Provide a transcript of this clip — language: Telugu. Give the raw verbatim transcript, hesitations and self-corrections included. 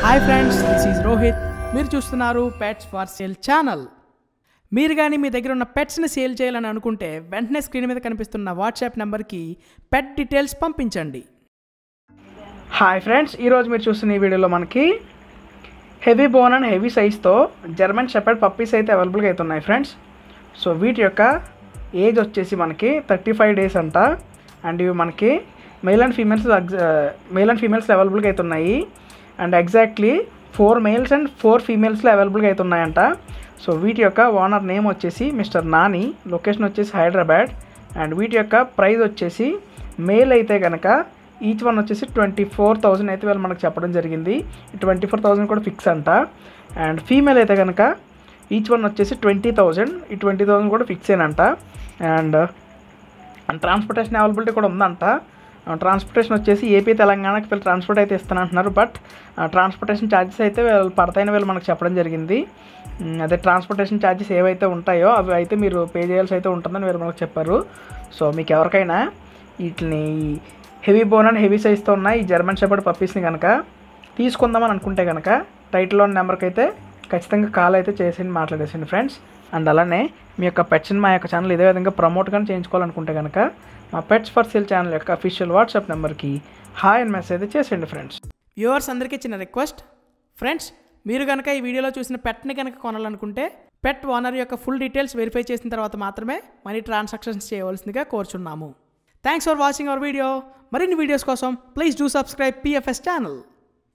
Hi friends, this is Rohit. మీరు చూస్తున్నారు పెట్స్ ఫర్ సేల్ ఛానల్. మీరు కానీ మీ దగ్గర ఉన్న పెట్స్ని సేల్ చేయాలని అనుకుంటే వెంటనే స్క్రీన్ మీద కనిపిస్తున్న వాట్సాప్ నెంబర్కి పెట్ డీటెయిల్స్ పంపించండి. హాయ్ ఫ్రెండ్స్, ఈరోజు మీరు చూస్తున్న ఈ వీడియోలో మనకి హెవీ బోన్ అండ్ హెవీ సైజ్తో జర్మన్ షెపర్డ్ పప్పీస్ అయితే అవైలబుల్గా అవుతున్నాయి ఫ్రెండ్స్. సో వీటి యొక్క ఏజ్ వచ్చేసి మనకి థర్టీ ఫైవ్ డేస్ అంట. అండ్ ఇవి మనకి male and females male and females అవైలబుల్గా అవుతున్నాయి. And exactly four males and four ఫీమేల్స్లో అవైలబుల్గా అవుతున్నాయంట. సో వీటి యొక్క ఓనర్ నేమ్ వచ్చేసి మిస్టర్ నాని, లొకేషన్ వచ్చేసి హైదరాబాద్. అండ్ వీటి యొక్క ప్రైస్ వచ్చేసి మేల్ అయితే కనుక ఈచ్ వన్ వచ్చేసి ట్వంటీ ఫోర్ థౌజండ్ అయితే వీళ్ళు మనకు చెప్పడం జరిగింది. ట్వంటీ ఫోర్ థౌజండ్ కూడా ఫిక్స్ అంట. అండ్ ఫీమేల్ అయితే కనుక ఈచ్ వన్ వచ్చేసి ట్వంటీ థౌజండ్ ఈ ట్వంటీ థౌజండ్ కూడా ఫిక్స్ ఏనంట. అండ్ ట్రాన్స్పోర్టేషన్ అవైలబిలిటీ కూడా ఉందంట. ట్రాన్స్పోర్టేషన్ వచ్చేసి ఏపీ తెలంగాణకి వీళ్ళు ట్రాన్స్పోర్ట్ అయితే ఇస్తానంటున్నారు. బట్ ట్రాన్స్పోర్టేషన్ ఛార్జెస్ అయితే వీళ్ళు పడతాయని వీళ్ళు మనకు చెప్పడం జరిగింది. అదే ట్రాన్స్పోర్టేషన్ ఛార్జెస్ ఏవైతే ఉంటాయో అవి అయితే మీరు పే చేయాల్సి అయితే ఉంటుందని వీళ్ళు మనకు చెప్పారు. సో మీకు ఎవరికైనా వీటిని హెవీ బోన్ అండ్ హెవీ సైజ్తో ఉన్న ఈ జర్మన్ షెపర్డ్ పప్పీస్ని కనుక తీసుకుందామని అనుకుంటే కనుక టైటిల్లో ఉన్న నెంబర్కి అయితే ఖచ్చితంగా కాల్ అయితే చేసి మాట్లాడేసండి ఫ్రెండ్స్. అండ్ అలానే మీ యొక్క పెట్స్ని మా యొక్క ఛానల్ ఇదే విధంగా ప్రమోట్ కానీ చేయించుకోవాలనుకుంటే కనుక మా పెట్స్ ఫర్ సేల్ ఛానల్ యొక్క అఫీషియల్ వాట్సాప్ నెంబర్కి హాయ్ అని మెసేజ్ చేసేయండి ఫ్రెండ్స్. వ్యూవర్స్ అందరికీ చిన్న రిక్వెస్ట్ ఫ్రెండ్స్, మీరు కనుక ఈ వీడియోలో చూసిన పెట్ని కనుక కొనాలనుకుంటే పెట్ ఓనర్ యొక్క ఫుల్ డీటెయిల్స్ వెరిఫై చేసిన తర్వాత మాత్రమే మనీ ట్రాన్సాక్షన్స్ చేయవలసిందిగా కోరుచున్నాము. Thanks for watching our video. మరిన్ని వీడియోస్ కోసం please do subscribe PFS channel.